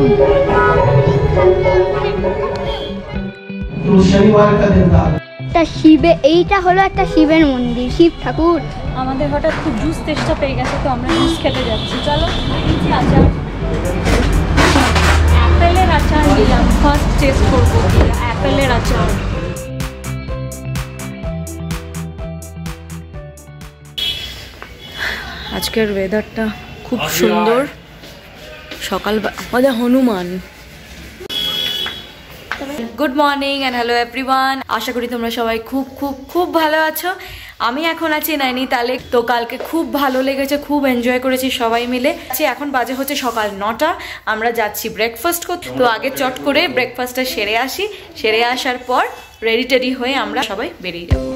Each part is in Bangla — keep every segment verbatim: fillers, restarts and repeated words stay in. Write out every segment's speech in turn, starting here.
शनिवार का दिन था। শিবে এইটা হলো একটা শিবের মন্দির, শিব ঠাকুর। আমাদের হঠাৎ খুব জুস তেষ্টা পেয়ে গেছে, তো আমরা জুস খেতে যাচ্ছি। চলো নিচে আচার, অ্যাপেলের আচার নিলাম, ফার্স্ট টেস্ট করবো অ্যাপেলের আচার। আজকের ওয়েদারটা খুব সুন্দর, সকাল আমাদের হনুমান। Good morning and hello everyone, আশা করি তোমরা সবাই খুব খুব খুব ভালো আছো। আমি এখন আছি নাইনিতালে। তো কালকে খুব ভালো লেগেছে, খুব এনজয় করেছি সবাই মিলে। এখন বাজে হচ্ছে সকাল নটা, আমরা যাচ্ছি ব্রেকফাস্ট করতে। তো আগে চট করে ব্রেকফাস্টটা সেরে আসি, সেরে আসার পর রেডি টেডি হয়ে আমরা সবাই বেরিয়ে যাবো।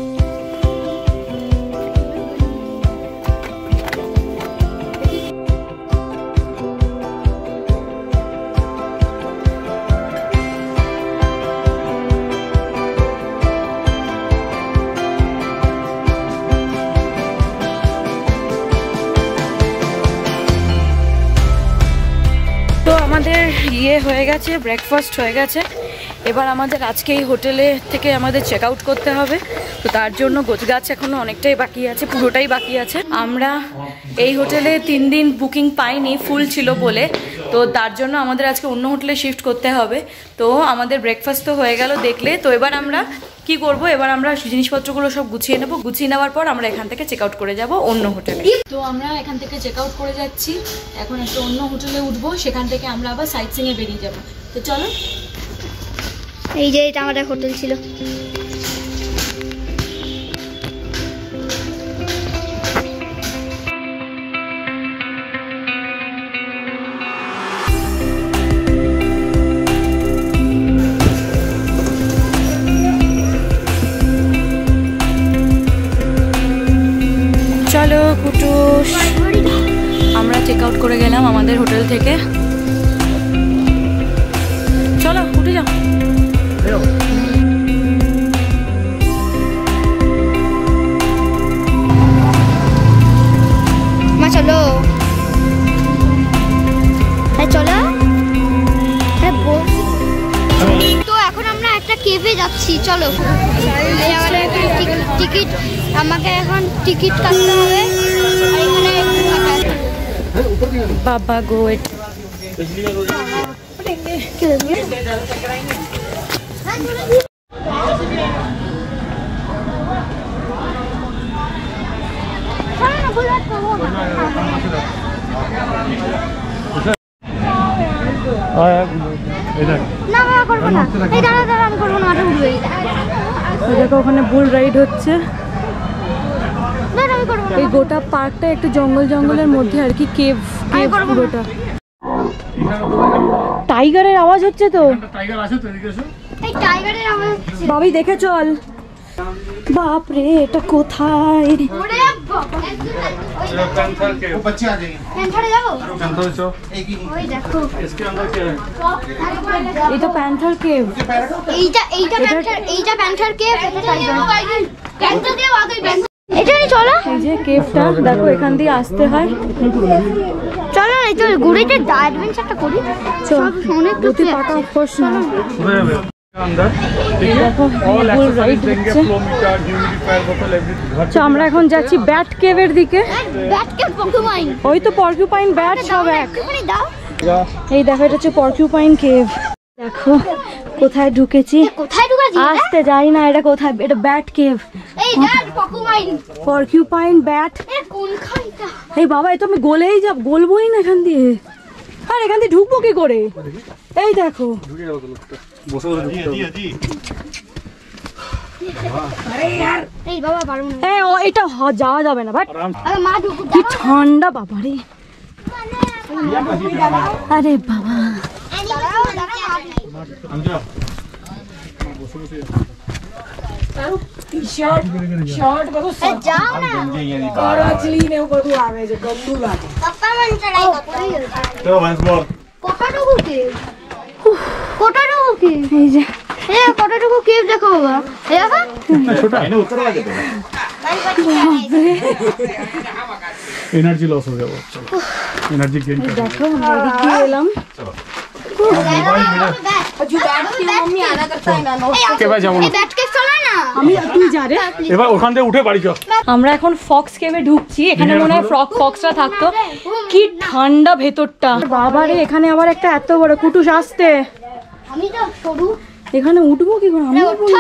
আমাদের ইয়ে হয়ে গেছে, ব্রেকফাস্ট হয়ে গেছে। এবার আমাদের আজকে এই হোটেলে থেকে আমাদের চেক আউট করতে হবে। তো তার জন্য গোছগাছ এখনো অনেকটাই বাকি আছে, পুরোটাই বাকি আছে। আমরা এই হোটেলে তিন দিন বুকিং পাইনি, ফুল ছিল বলে। তো তার জন্য আমাদের আজকে অন্য হোটেলে শিফট করতে হবে। তো আমাদের ব্রেকফাস্ট তো হয়ে গেল দেখলে। তো এবার আমরা কি করব, এবার আমরা জিনিসপত্রগুলো সব গুছিয়ে নেব। গুছিয়ে নেওয়ার পর আমরা এখান থেকে চেক আউট করে যাব অন্য হোটেলে। তো আমরা এখান থেকে চেক আউট করে যাচ্ছি, এখন একটা অন্য হোটেলে উঠবো, সেখান থেকে আমরা আবার সাইট সিং এ বেরিয়ে যাব। তো চলো। এই যে এটা আমাদের হোটেল ছিল। চলো কুটুস, আমরা চেক আউট করে গেলাম আমাদের হোটেল থেকে। চলো উঠে যাও। মা চলো, হ্যাঁ চলো। তো এখন আমরা একটা কেভে যাচ্ছি, চলো। টিকিট, আমাকে এখন টিকিট কাটতে হবে। বাবা গো, দেখো ওখানে বুল রাইড হচ্ছে। এই গোটা পার্কটা একটু জঙ্গল জঙ্গলের মধ্যে আর কি, কেভ কেভ পুরোটা। টাইগারের আওয়াজ হচ্ছে তো, বাবি দেখে চল। বাপরে এটা কোথায়? এই তো প্যান্থার কেভ। এইটা এইটা প্যান্থার, এইটা প্যান্থার কেভ, এটা টাইগার। প্যান্থার কেভ আগে প্যান্থার। এটা নি চলো। এই যে কেভটা দেখো, এখান দিয়ে আসতে হয়। চলো এই তো ঘুরেতে অ্যাডভেঞ্চারটা করি। চল অনেক গতি পাকা ফোর্স না। আমরা এখন যাচ্ছি ব্যাট কেভের দিকে। ওই তো পর্কিউপাইন, ব্যাট সব এক। এই দেখো এটা হচ্ছে পর্কিউপাইন কেভ। দেখো কোথায় ঢুকেছি, কোথায় ঢুকেছি আসতে যাই না। এটা কোথায়? এটা ব্যাট কেভ। এই দেখ পর্কিউপাইন, পর্কিউপাইন ব্যাট। কোনখানটা? এই বাবা, এ তো আমি গলেই যাব, গলবই না এখান দিয়ে। আর এখান দিয়ে ঢুকবো কি করে? এই দেখো ঢুকে গেল তো লোকটা, বসে বসে ঢুকতে হবে। আরে यार, এই বাবা পারবো না। এই ও এটা যাওয়া যাবে না বাট। আরে মা ঢুকু, কি ঠান্ডা বাবা রে। আরে বাবা দাঁড়াও দাঁড়াও, আমজা বসে বসে તારું ટી-શર્ટ શર્ટ બધું એ જાવ ને કરાચલી ને બધું આવે છે, ગંદુ લાગે. પપ્પા મને ચડાઈ કાપો. તો once more. કોટાટુકુ કેવ. કોટાટુકુ કેવ. এই যে এ কোটাটুকু কেভ দেখো বাবা, এই দেখো ছোট এনে উত্তরে আগে তো এনার্জি লস হয়ে যাবে। চলো এনার্জি গেইন করো। দেখো এদিকে এলাম। চলো আমরা এখন ফক্স কেভে ঢুকছি। এখানে মনে হয় ফ্রক ফক্সরা থাকতো। কি ঠান্ডা ভেতরটা বাবারে। এখানে আবার একটা এত বড় কুটুস আসতে। এখানে উঠবো কি করে? আমি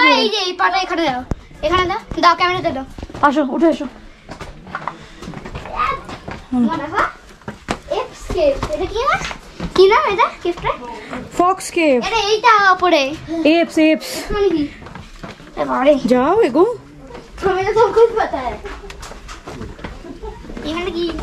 আসো উঠে এসো। Fox cave. एप्स एप्स जाओ एगो। हमें तो सब कुछ पता है। ये है की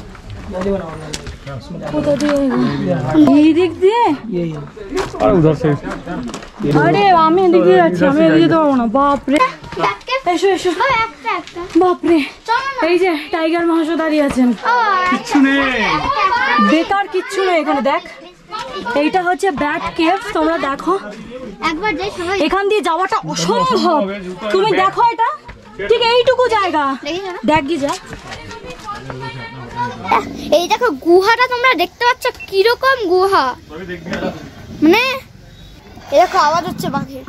उधर ये देख दिए और उधर से अरे আমি এদিকে যাচ্ছি। আমি এদিকে যাবো না। বাপ রে এসো এসো। বাপ রে এই যে টাইগার মহাশয় দাঁড়িয়ে আছেন। কিচ্ছু নেই, বেকার কিচ্ছু নেই এখানে। দেখ এইটা হচ্ছে ব্যাট কেভ। তোমরা দেখো একবার যাই সবাই। এখান দিয়ে যাওয়াটা অসম্ভব। তুমি দেখো এটা ঠিক এইটুকু জায়গা। দেখ গি যা। এই দেখো গুহাটা তোমরা দেখতে পাচ্ছ কিরকম গুহা। মানে এই দেখো আওয়াজ হচ্ছে বাঘের।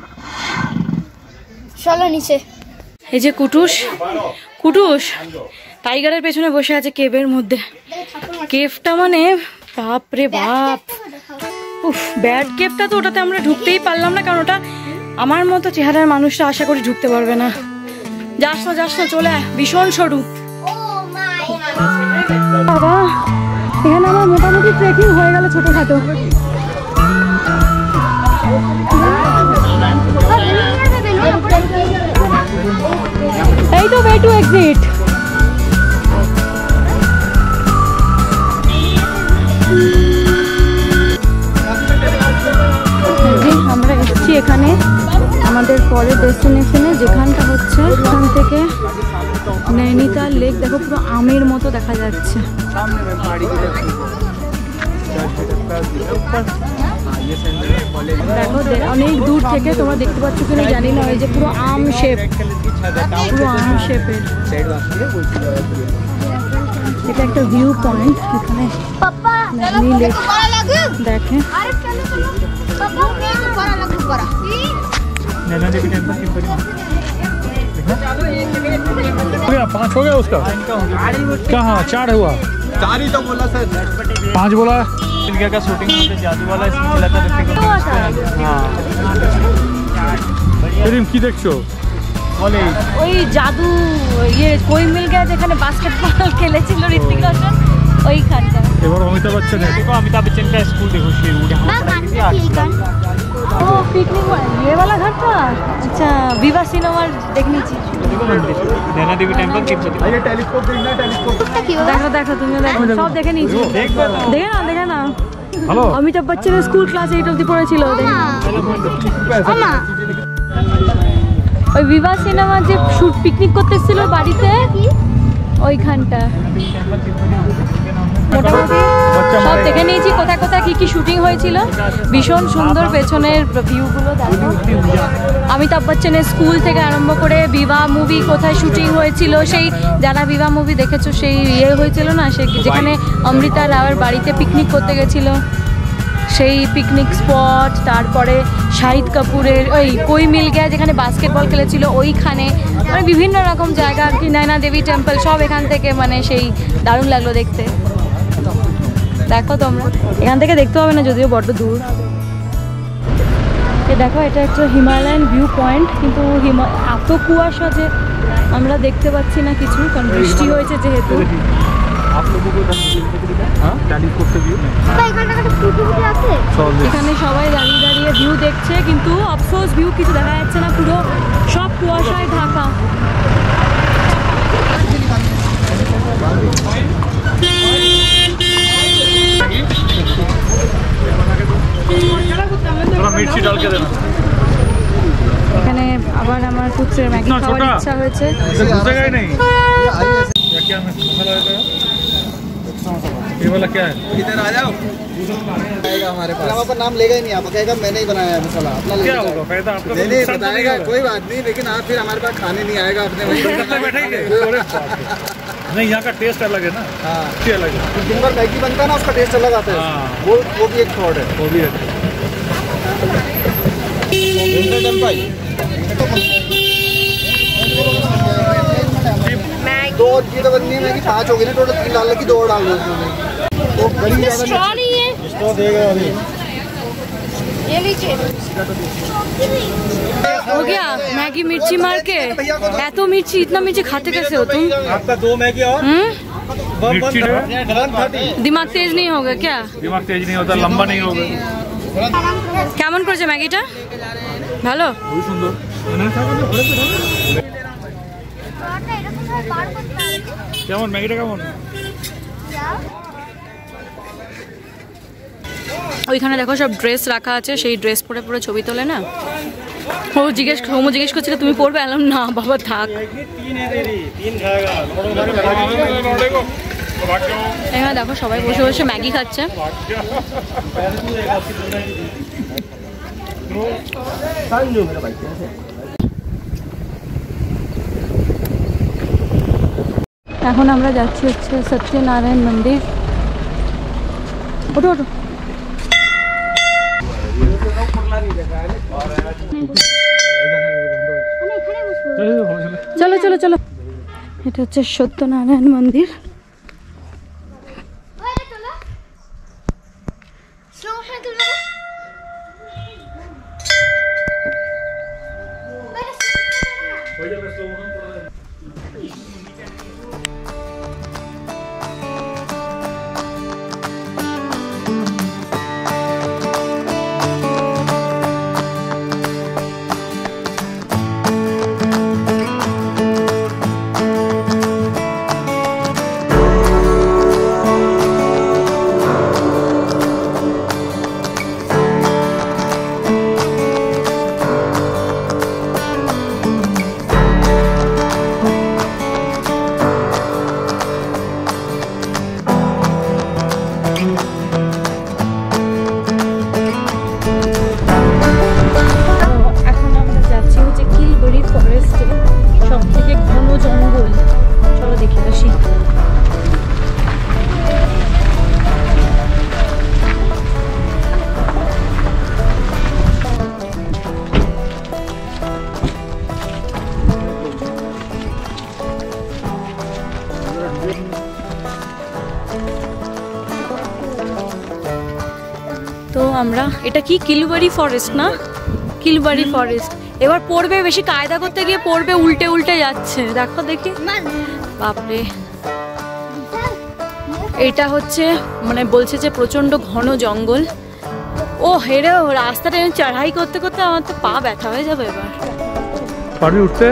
চলো নিচে। এই যে কুটুস কুটুস টাইগারের পেছনে বসে আছে কেভের মধ্যে। কেভটা মানে বাপ রে বাপ। উফ ব্যাড কেভটা তো ওটাতে আমরা ঢুকতেই পারলাম না, কারণ ওটা আমার মতো চেহারার মানুষটা আশা করি ঢুকতে পারবে না। যাস না যাস না চলে আয়, ভীষণ সরু। বাবা এখানে আমার মোটামুটি ট্রেকিং হয়ে গেল ছোটখাটো। এই তো ওয়ে টু এক্সিট। আমরা এসেছি এখানে আমাদের পরের ডেস্টিনেশনে, যেখানটা হচ্ছে এখান থেকে নৈনিতাল লেক। দেখো পুরো আমের মতো দেখা যাচ্ছে। দেখো অনেক দূর থেকে তোমরা দেখতে পাচ্ছ কিনা জানি না, ওই যে পুরো আম শেপ, পুরো আম শেপের। এটা একটা ভিউ পয়েন্ট। এখানে নাইনি লেক দেখে। पाँच हो गया उसका। कहाँ चार हुआ? चार ही तो बोला सर। पाँच बोला। इनका का शूटिंग जादू वाला इसमें चला था ऋतिक रोशन। हाँ फिल्म की देखছো? कॉलेज ওই জাদু ইয়ে কই মিল গয়া যেখানে বাস্কেটবল খেলেছিল ঋতিক রোশন ওইখানটা। এবার অমিতাভ বচ্চন है। देखो अमिताभ बच्चन का स्कूल देखो शेरू यहाँ पढ़ाई थी आर्ट्स का। ओ पिकनिक ये वाला घर था। अच्छा विवा सिनेमा देखनी चाहिए। देखो मंदिर नैना देवी टेंपल तिरुपति। ये टेलीस्कोप देखना टेलीस्कोप। देखो देखो तुमने देखो सब দেখে নিয়েছি। দেখে না দেখে না। হ্যালো অমিতাভ বচ্চনের স্কুল ক্লাস এইট অবধি পড়েছিল। ওই বিভা সিনেমা যে শুট পিকনিক করতে এসেছিল বাড়িতে ওইখানটা মোটামুটি সব দেখে নিয়েছি, কোথায় কোথায় কি কি শুটিং হয়েছিল। ভীষণ সুন্দর পেছনের ভিউগুলো দেখো। অমিতাভ বচ্চনের স্কুল থেকে আরম্ভ করে বিভা মুভি কোথায় শুটিং হয়েছিল, সেই যারা বিভা মুভি দেখেছো সেই ইয়ে হয়েছিল না, সে যেখানে অমৃতা রাওয়ের বাড়িতে পিকনিক করতে গেছিলো সেই পিকনিক স্পট। তারপরে শাহিদ কাপুরের ওই কই মিল গয়া যেখানে বাস্কেটবল খেলেছিল ওইখানে, মানে বিভিন্ন রকম জায়গা আর কি। নাইনা দেবী টেম্পল সব এখান থেকে, মানে সেই দারুণ লাগলো দেখতে। দেখো তোমরা এখান থেকে দেখতে হবে না যদিও বড্ড দূর। এ দেখো এটা একটা হিমালয়ান ভিউ পয়েন্ট, কিন্তু হিমা এত কুয়াশা যে আমরা দেখতে পাচ্ছি না কিছু, কারণ বৃষ্টি হয়েছে যেহেতু। এখানে সবাই দাঁড়িয়ে দাঁড়িয়ে ভিউ দেখছে, কিন্তু আফসোস ভিউ কিছু দেখা যাচ্ছে না, পুরো সব কুয়াশায় ঢাকা। এখানে আবার আমার কুচের ম্যাগি খাওয়ার ইচ্ছা হয়েছে। ये वाला क्या है? इधर आ जाओ। आएगा हमारे पास पर नाम लेगा ही नहीं, आप कहेगा मैंने ही बनाया है मसाला अपना। क्या होगा फायदा आपका? नहीं नहीं बताएगा कोई बात नहीं, लेकिन आप फिर हमारे पास खाने नहीं आएगा अपने वहीं बैठेंगे। नहीं यहाँ का टेस्ट अलग है ना। हाँ अलग है। दिन भर मैगी बनता है ना, उसका टेस्ट अलग आता है। वो वो भी एक फ्रॉड है। वो भी है। दो ये तो बननी है कि पांच हो गई ना टोटल, तीन डाल की दो डाल दो उसमें। तो बड़ी ज्यादा स्ट्रॉ नहीं है, स्ट्रॉ देगा अभी। ये लीजिए। हो गया मैगी मिर्ची मार के। एतो मिर्ची, इतना मिर्ची खाते कैसे हो तुम? आपका दो मैगी और मिर्ची दिमाग तेज नहीं होगा क्या? दिमाग तेज नहीं होता, लंबा नहीं होगा। কেমন করেছে ম্যাগিটা? ভালো? খুব সুন্দর। কেমন ম্যাগিটা কেমন? ওইখানে দেখো সব ড্রেস রাখা আছে, সেই ড্রেস পরে পরে ছবি তোলে না। ও জিজ্ঞেস সৌম্য জিজ্ঞেস করছিল তুমি পড়বে? এলাম না বাবা থাক। এখানে দেখো সবাই বসে বসে ম্যাগি খাচ্ছে। এখন আমরা যাচ্ছি হচ্ছে সত্যনারায়ণ মন্দির। ওঠো ওঠো। চলো চলো চলো, এটা হচ্ছে সত্যনারায়ণ মন্দির। তো আমরা এটা কি কিলবাড়ি ফরেস্ট না? কিলবাড়ি ফরেস্ট। এবার পড়বে, বেশি কায়দা করতে গিয়ে পড়বে উল্টে উল্টে যাচ্ছে। দেখো দেখি, বাপরে। এটা হচ্ছে মানে বলছে যে প্রচন্ড ঘন জঙ্গল। ও হেরে রাস্তাটা চড়াই করতে করতে আমার তো পা ব্যথা হয়ে যাবে। এবার পারবি উঠতে?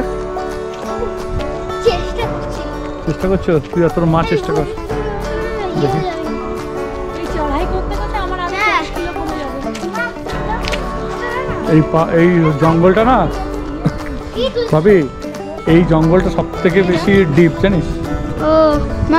চেষ্টা করছো তুই? আর তোর মা চেষ্টা কর দেখি। চড়াই করতে করতে আমার আগে দশ কিলো কমে যাবে। এই এই জঙ্গলটা না ভাবি, এই জঙ্গলটা সব থেকে বেশি ডিপ জানিস? ও মা,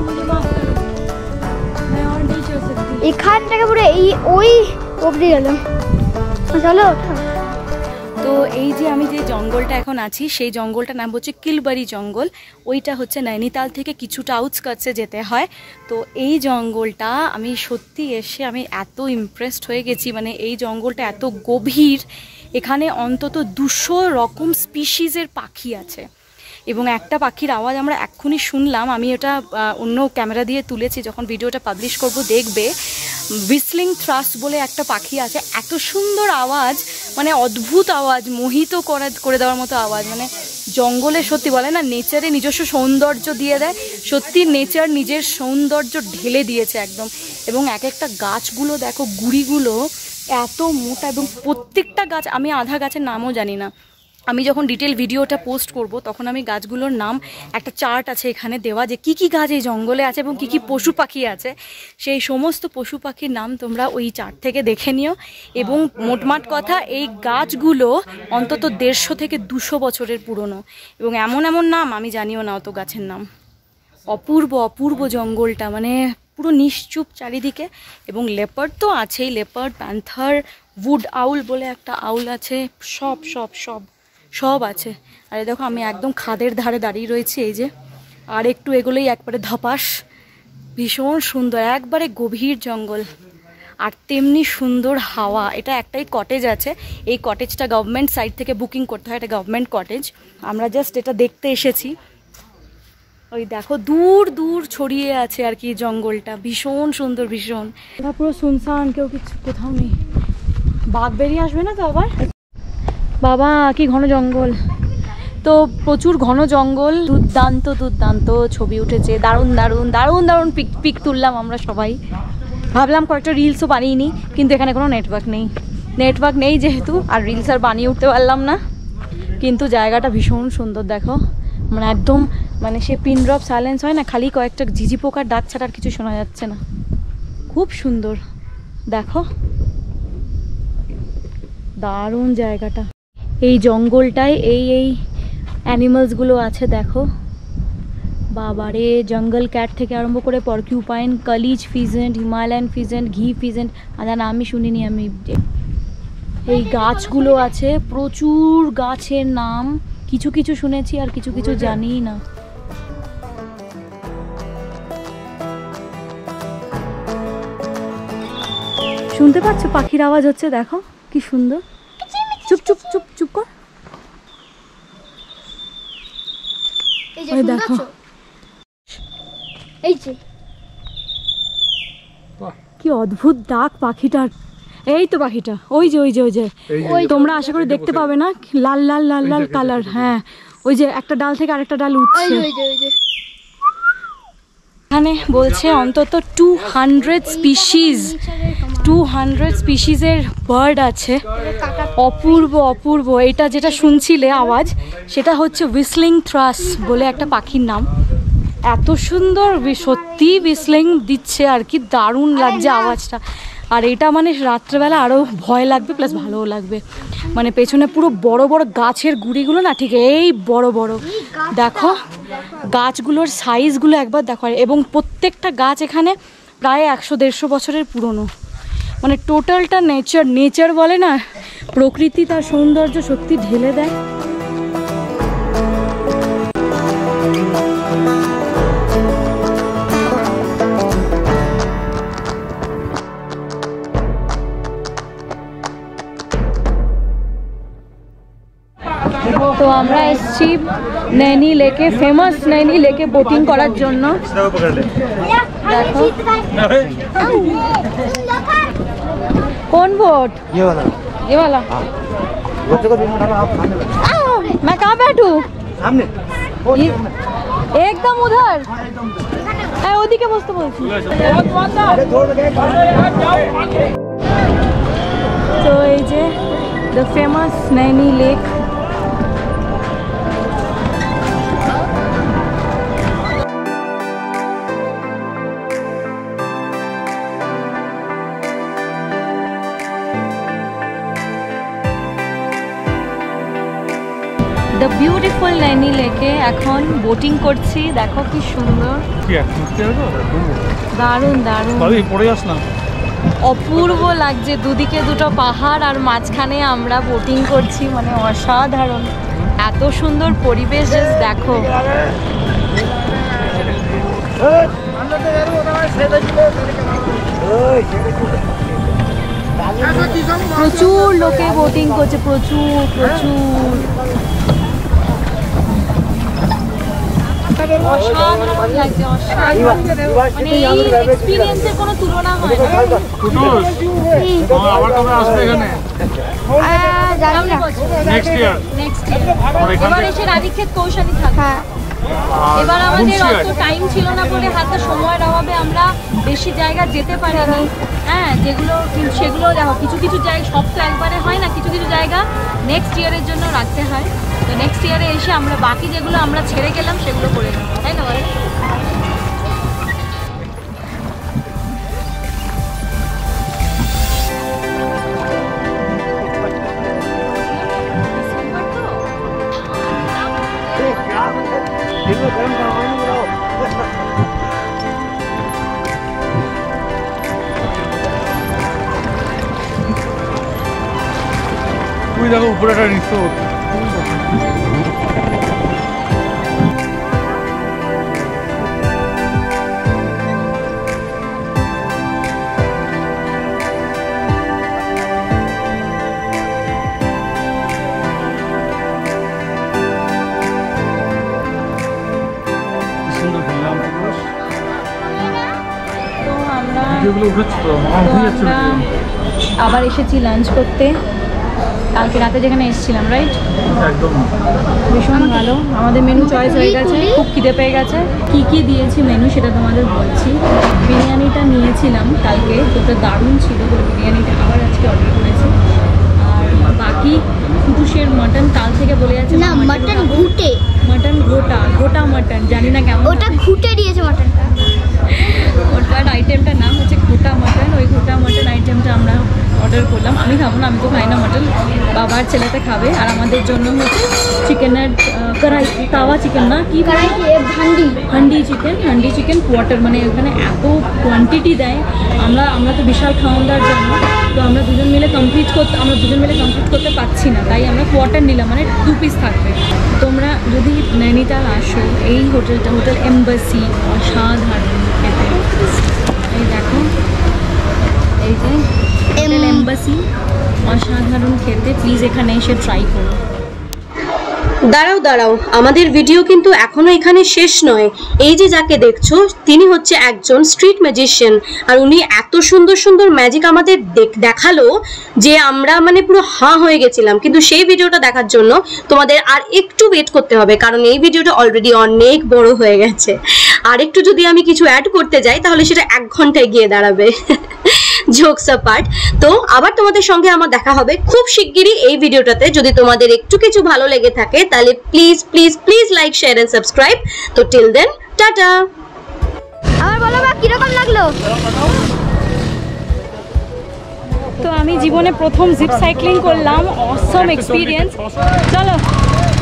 এখান থেকে পুরো এই ওই অবধি গেলাম। চলো। তো এই যে আমি যে জঙ্গলটা এখন আছি, সেই জঙ্গলটার নাম হচ্ছে কিলবাড়ি জঙ্গল। ওইটা হচ্ছে নাইনিতাল থেকে কিছুটা আউটস্কার্টসে যেতে হয়। তো এই জঙ্গলটা আমি সত্যি এসে আমি এত ইমপ্রেসড হয়ে গেছি। মানে এই জঙ্গলটা এত গভীর, এখানে অন্তত দুশো রকম স্পিসিসের পাখি আছে। এবং একটা পাখির আওয়াজ আমরা এক্ষুনি শুনলাম, আমি এটা অন্য ক্যামেরা দিয়ে তুলেছি, যখন ভিডিওটা পাবলিশ করব দেখবে। হুইসলিং থ্রাস বলে একটা পাখি আছে, এত সুন্দর আওয়াজ, মানে অদ্ভুত আওয়াজ, মোহিত করে করে দেওয়ার মতো আওয়াজ। মানে জঙ্গলে সত্যি বলে না নেচারে নিজস্ব সৌন্দর্য দিয়ে দেয়, সত্যি নেচার নিজের সৌন্দর্য ঢেলে দিয়েছে একদম। এবং এক একটা গাছগুলো দেখো, গুড়িগুলো এত মোটা, এবং প্রত্যেকটা গাছ, আমি আধা গাছের নামও জানি না। আমি যখন ডিটেল ভিডিওটা পোস্ট করব তখন আমি গাছগুলোর নাম, একটা চার্ট আছে এখানে দেওয়া যে কি কি গাছ এই জঙ্গলে আছে এবং কি কি পশু পাখি আছে, সেই সমস্ত পশু পাখির নাম তোমরা ওই চার্ট থেকে দেখে নিও। এবং মোটমাট কথা, এই গাছগুলো অন্তত দেড়শো থেকে দুশো বছরের পুরনো, এবং এমন এমন নাম আমি জানিও না অত গাছের নাম। অপূর্ব অপূর্ব জঙ্গলটা, মানে পুরো নিশ্চুপ চারিদিকে। এবং লেপার্ড তো আছেই, লেপার্ড, প্যান্থার, উড আউল বলে একটা আউল আছে, সব সব সব সব আছে। আরে দেখো আমি একদম খাদের ধারে দাঁড়িয়ে রয়েছি, এই যে, আর একটু এগুলোই একবারে ধপাস, ভীষণ সুন্দর, একবারে গভীর জঙ্গল। আর তেমনি সুন্দর হাওয়া। এটা একটাই কটেজ আছে, এই কটেজটা গভর্নমেন্ট সাইড থেকে বুকিং করতে হয়, এটা গভর্নমেন্ট কটেজ। আমরা জাস্ট এটা দেখতে এসেছি। ওই দেখো দূর দূর ছড়িয়ে আছে আর কি জঙ্গলটা, ভীষণ সুন্দর ভীষণ। এটা পুরো শুনশান, কেউ কিছু কোথাও নেই। বাঘ বেরিয়ে আসবে না তো আবার? বাবা কি ঘন জঙ্গল, তো প্রচুর ঘন জঙ্গল। দুর্দান্ত দুর্দান্ত ছবি উঠেছে, দারুণ দারুণ দারুণ দারুণ পিক পিক তুললাম আমরা সবাই। ভাবলাম কয়েকটা রিলসও বানিয়ে নিই, কিন্তু এখানে কোনো নেটওয়ার্ক নেই নেটওয়ার্ক নেই যেহেতু আর রিলস আর বানিয়ে উঠতে পারলাম না। কিন্তু জায়গাটা ভীষণ সুন্দর দেখো, মানে একদম মানে সে পিন ড্রপ সাইলেন্স হয় না, খালি কয়েকটা ঝিঝি পোকার ডাক ছাড়া আর কিছু শোনা যাচ্ছে না। খুব সুন্দর দেখো, দারুণ জায়গাটা। এই জঙ্গলটায় এই এই অ্যানিমালসগুলো আছে দেখো। বাবারে, জঙ্গল ক্যাট থেকে আরম্ভ করে porcupine, kalij pheasant, Himalayan pheasant, ঘি ফিজেন্ট, আদা নামই শুনিনি আমি। এই গাছগুলো আছে, প্রচুর গাছের নাম, কিছু কিছু শুনেছি আর কিছু কিছু জানি না। শুনতে পাচ্ছ পাখির আওয়াজ হচ্ছে, দেখো কি সুন্দর। চুপ চুপ চুপ চুপ কর। এই দেখো, এই যে কি অদ্ভুত ডাক পাখিটার। এই তো পাখিটা, ওই যে ওই যে ওই যে তোমরা আশা করি দেখতে পাবে না, লাল লাল লাল লাল কালার। হ্যাঁ, ওই যে একটা ডাল থেকে আরেকটা ডাল উঠছে। এখানে বলছে অন্তত two hundred species two hundred স্পিসিসের বার্ড আছে। অপূর্ব অপূর্ব। এটা যেটা শুনছিলে আওয়াজ, সেটা হচ্ছে হুইসলিং থ্রাস বলে একটা পাখির নাম। এত সুন্দর, সত্যি হুইসলিং দিচ্ছে আর কি, দারুণ লাগছে আওয়াজটা। আর এটা মানে রাত্রেবেলা আরও ভয় লাগবে প্লাস ভালোও লাগবে। মানে পেছনে পুরো বড় বড় গাছের গুঁড়িগুলো না, ঠিক এই বড় বড় দেখো, গাছগুলোর সাইজগুলো একবার দেখো। এবং প্রত্যেকটা গাছ এখানে প্রায় একশো দেড়শো বছরের পুরনো। মানে টোটালটা নেচার নেচার বলে না, প্রকৃতি তার সৌন্দর্য সত্যি ঢেলে দেয়। তো আমরা এসেছি নৈনি লেকে, ফেমাস নৈনি লেকে বোটিং করার জন্য। দেখো कौन बोट? ये वाला ये वाला। बच्चों को बीमा डालो आप सामने बैठो। मैं कहाँ बैठूं? सामने एकदम उधर। হ্যাঁ ওদিকে বসতে বলছি। তো এই যে the famous Naini lake. The beautiful Naini লেকে এখন বোটিং করছি। দেখো কি সুন্দর, দারুণ দারুণ, অপূর্ব লাগছে। দুদিকে দুটো পাহাড় আর মাঝখানে আমরা বোটিং করছি, মানে অসাধারণ। এত সুন্দর পরিবেশ, জাস্ট দেখো। প্রচুর লোকে বোটিং করছে, প্রচুর প্রচুর। অসাধারণ লাগছে, অসাধারণ। মানে এই এক্সপেরিয়েন্সের কোনো তুলনা হয় না। আবার কবে আসবে এখানে? Next year. নেক্সট ইয়ার এবার এসে রানীক্ষেত কৌশানী থাকবে। এবার আমাদের অত টাইম ছিল না বলে, হাতে সময়ের অভাবে আমরা বেশি জায়গা যেতে পারিনি। হ্যাঁ, যেগুলো সেগুলো দেখো, কিছু কিছু জায়গা সব তো একবারে হয় না, কিছু কিছু জায়গা নেক্সট ইয়ারের জন্য রাখতে হয়। তো নেক্সট ইয়ারে এসে আমরা বাকি যেগুলো আমরা ছেড়ে গেলাম সেগুলো করে নেবো, তাই না বলে? তুই দেখো উপরে একটা রিসোর্ট। আমরা আবার এসেছি লাঞ্চ করতে, কালকে রাতে যেখানে এসেছিলাম, রাইট? একদম ভীষণ ভালো। আমাদের মেনু চয়েস হয়ে গেছে, খুব খিদে পেয়ে গেছে। কি কি দিয়েছি মেনু সেটা তোমাদের বলছি। বিরিয়ানিটা নিয়েছিলাম কালকে, ওটা দারুণ ছিল, তো বিরিয়ানিটা আবার আজকে অর্ডার করেছি। আর বাকি কুটুসের মাটন কাল থেকে বলে যাচ্ছে না, মাটন ঘুটে, মাটন গোটা গোটা মাটন, জানি না কেমন, ওটা ঘুটে দিয়েছে মাটনটা। ওটার আইটেমটার নাম হচ্ছে গোটা মাটন। ওই গোটা মাটন আইটেমটা আমরা অর্ডার করলাম। আমি খাবো না, আমি তো খাই না মাটন, বাবার ছেলেতে খাবে। আর আমাদের জন্য হচ্ছে চিকেনের কড়াই, তাওয়া চিকেন না কি kadai handi handi chicken, handi chicken quarter, মানে ওখানে এত কোয়ান্টিটি দেয়। আমরা আমরা তো বিশাল খাওয়াদার জন্য, তো আমরা দুজন মিলে কমপ্লিট করতে আমরা দুজন মিলে কমপ্লিট করতে পারছি না, তাই আমরা কোয়ার্টার নিলাম, মানে দু পিস থাকবে। তোমরা যদি নৈনিতাল আসো, এই হোটেলটা হোটেল এমবাসি, অসাধারণ খেতে। এই দেখো, এই যে হোটেল এমবাসি, অসাধারণ খেতে। প্লিজ এখানে এসে ট্রাই করো। দাঁড়াও দাঁড়াও, আমাদের ভিডিও কিন্তু এখনো এখানে শেষ নয়। এই যে যাকে দেখছো, তিনি হচ্ছে একজন স্ট্রিট ম্যাজিশিয়ান, আর উনি এত সুন্দর সুন্দর ম্যাজিক আমাদের দেখালো যে আমরা মানে পুরো হাঁ হয়ে গেছিলাম। কিন্তু সেই ভিডিওটা দেখার জন্য তোমাদের আর একটু ওয়েট করতে হবে, কারণ এই ভিডিওটা অলরেডি অনেক বড় হয়ে গেছে। আর একটু যদি আমি কিছু অ্যাড করতে যাই তাহলে সেটা এক ঘন্টায় গিয়ে দাঁড়াবে। জোকস অ্যাপার্ট, তো আবার তোমাদের সঙ্গে আমার দেখা হবে খুব শিগগিরই এই ভিডিওটাতে। যদি তোমাদের একটু কিছু ভালো লেগে থাকে তাহলে please please please like, share and subscribe. তো টিল দেন, টাটা। আমার বলো বা কিরকম লাগলো? তো আমি জীবনে প্রথম জিপ সাইক্লিং করলাম, অসম এক্সপিরিয়েন্স। চলো।